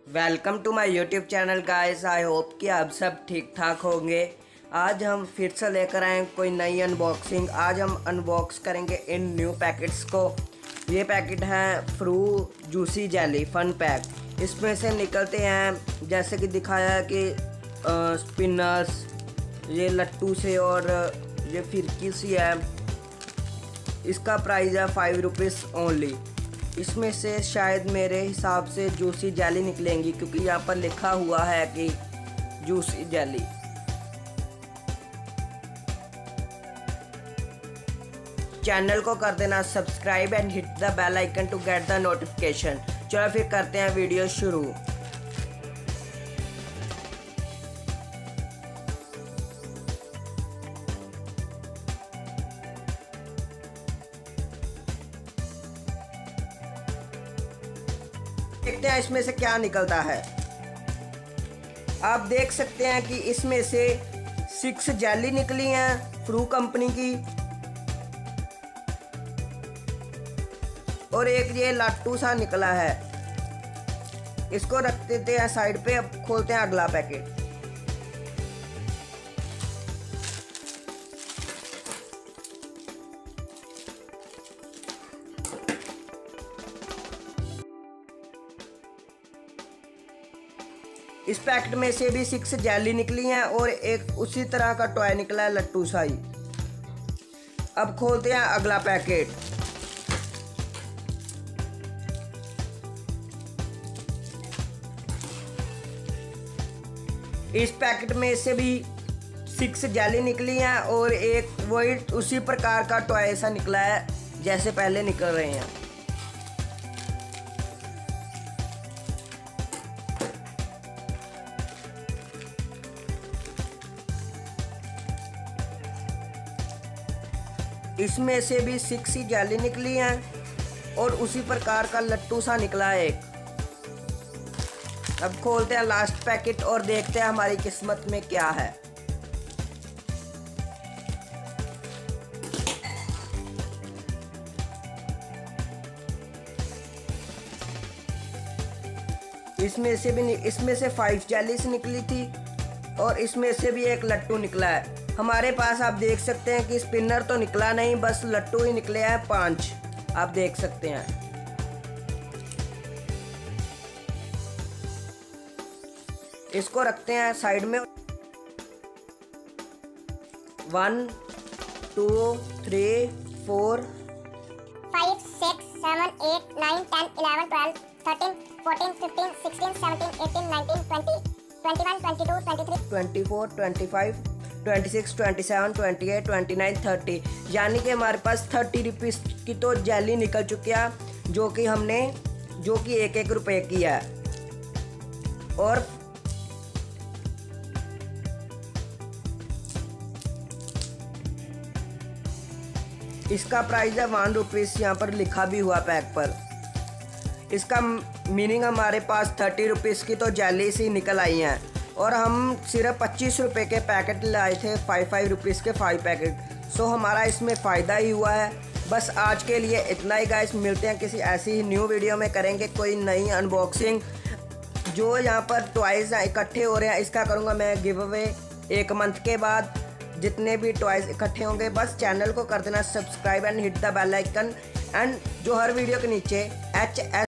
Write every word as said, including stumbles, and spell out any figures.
Welcome to my YouTube channel guys. I hope कि आप सब ठीक ठाक होंगे। आज हम फिर से लेकर आए कोई नई अनबॉक्सिंग। आज हम अनबॉक्स करेंगे इन न्यू पैकेट्स को। ये पैकेट है Fru juicy jelly fun pack. इसमें से निकलते हैं जैसे कि दिखाया है कि स्पिनर्स, ये लट्टू से और ये फिरकी सी है। इसका प्राइस है फाइव रुपीज़ ओनली। इसमें से शायद मेरे हिसाब से जूसी जेली निकलेंगी क्योंकि यहाँ पर लिखा हुआ है कि जूसी जेली। चैनल को कर देना subscribe and hit the bell icon to get the notification. चलो फिर करते हैं वीडियो शुरू। देखते हैं इसमें से क्या निकलता है। आप देख सकते हैं कि इसमें से सिक्स जेली निकली हैं फ्रू कंपनी की, और एक ये लट्टू सा निकला है। इसको रख देते हैं साइड पे। अब खोलते हैं अगला पैकेट। इस पैकेट में से भी सिक्स जेली निकली हैं और एक उसी तरह का टॉय निकला है लट्टू सा ही। अब खोलते हैं अगला पैकेट। इस पैकेट में से भी सिक्स जेली निकली हैं और एक वही उसी प्रकार का टॉय सा निकला है जैसे पहले निकल रहे हैं। इसमें से भी सिक्स ही जेली निकली हैं और उसी प्रकार का लट्टू सा निकला है एक। अब खोलते हैं लास्ट पैकेट और देखते हैं हमारी किस्मत में क्या है। इसमें से भी इसमें से फाइव जेलीस निकली थी और इसमें से भी एक लट्टू निकला है। हमारे पास आप देख सकते हैं कि स्पिनर तो निकला नहीं, बस लट्टू ही निकले हैं पांच। आप देख सकते हैं। इसको रखते हैं साइड में। One two three four five six seven eight nine ten eleven twelve thirteen fourteen fifteen sixteen seventeen eighteen nineteen twenty twenty one twenty two twenty three twenty four twenty five twenty six twenty seven twenty eight twenty nine thirty, यानी कि हमारे पास thirty rupees की तो jelly निकल चुकी है जो कि हमने जो कि एक एक रुपए की है। और इसका प्राइस है वन रुपीज़, यहाँ पर लिखा भी हुआ पैक पर। इसका मीनिंग हमारे पास थर्टी रुपीज़ की तो जेली सी निकल आई हैं और हम सिर्फ पच्चीस रुपए के पैकेट लाए थे, फाइव फाइव रुपीज़ के फाइव पैकेट। सो हमारा इसमें फ़ायदा ही हुआ है। बस आज के लिए इतना ही गाइस। मिलते हैं किसी ऐसी ही न्यू वीडियो में। करेंगे कोई नई अनबॉक्सिंग। जो यहाँ पर टॉयज़ इकट्ठे हो रहे हैं इसका करूँगा मैं गिव अवे एक मंथ के बाद। जितने भी टॉयज़ इकट्ठे होंगे बस चैनल को कर देना subscribe and hit the bell icon. And जो हर वीडियो के नीचे एच एस